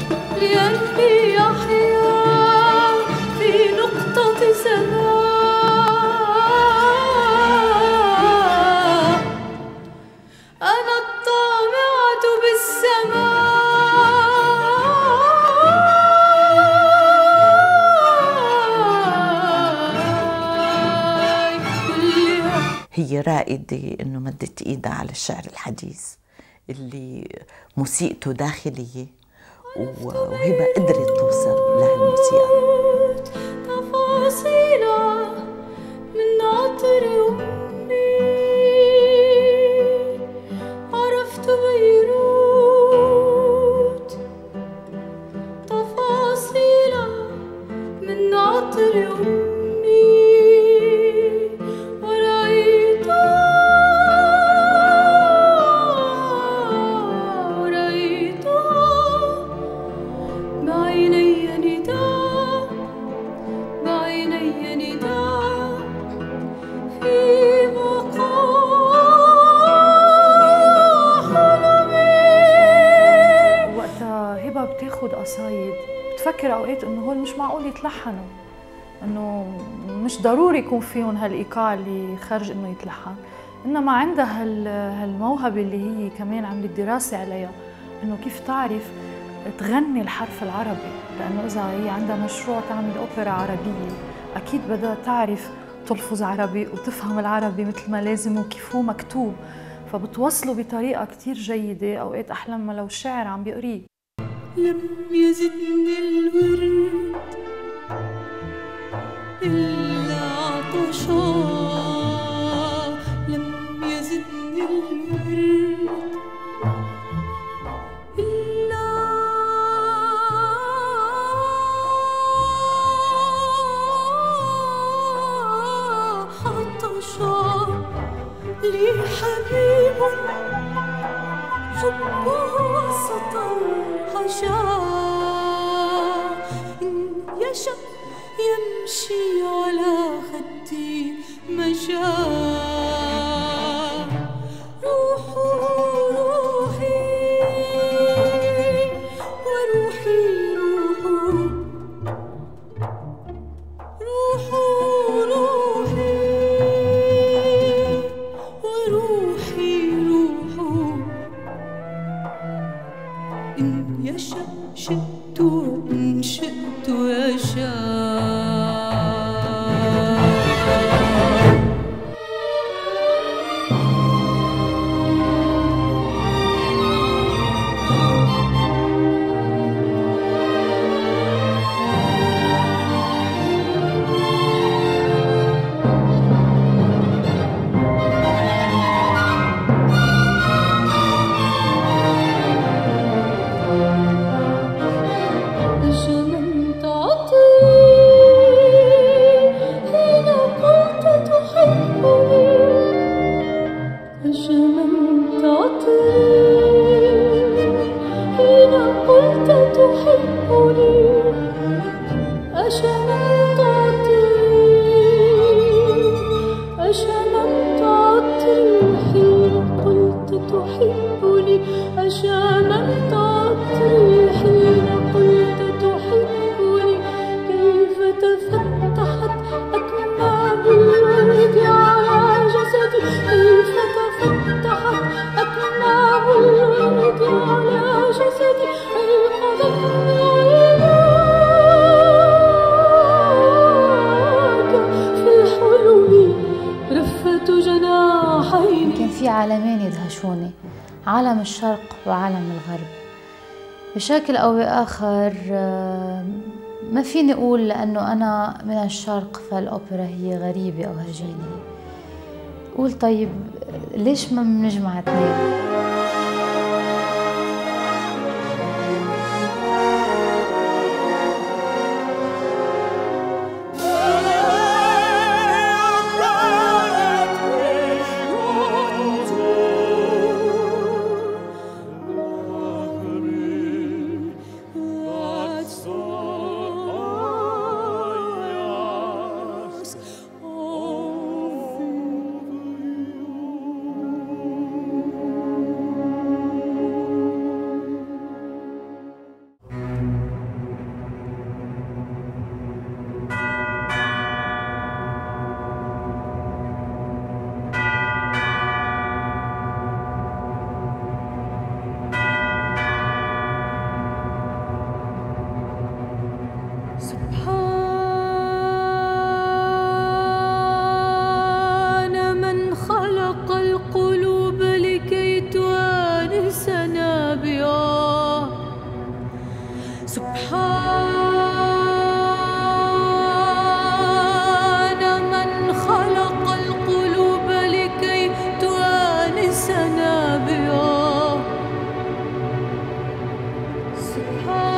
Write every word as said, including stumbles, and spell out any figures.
لأني أحيا في نقطة سماء، أنا الطامعة بالسماء. هي رائدة إنه مدت إيدها على الشعر الحديث اللي موسيقته داخلية، وهبة قدرت توصل لهالموسيقى. تفاصيل من عطر أمي عرفت بيروت، تفاصيل من عطر أمي قصايد بتفكر اوقات انه هول مش معقول يتلحنوا، انه مش ضروري يكون فيهم هالايقاع اللي خارج انه يتلحن، انما عندها هالموهبه اللي هي كمان عملت دراسه عليها، انه كيف تعرف تغني الحرف العربي، لانه اذا هي عندها مشروع تعمل اوبرا عربيه اكيد بدها تعرف تلفظ عربي وتفهم العربي مثل ما لازم وكيف هو مكتوب، فبتوصله بطريقه كثير جيده، اوقات احلى ما لو الشاعر عم بيقريه. لم يزدني الورد إلا عطشا، لم يزدني الورد إلا عطشا، لي حبيب حبه وسط الحشا، إن يشأ يمشي على خدي مشى، روحه روحي وروحي روحه، روحه روحي وروحي روحه، إن يشأ شئت وإن شئت يشاء. عالمين يدهشوني، عالم الشرق وعالم الغرب بشكل أو بآخر. ما فيني أقول لأنه أنا من الشرق فالأوبرا هي غريبة أو هجينة، قول طيب ليش ما بنجمع اثنين؟ سبحان من خلق القلوب لكي تؤانسنا بها. سبحان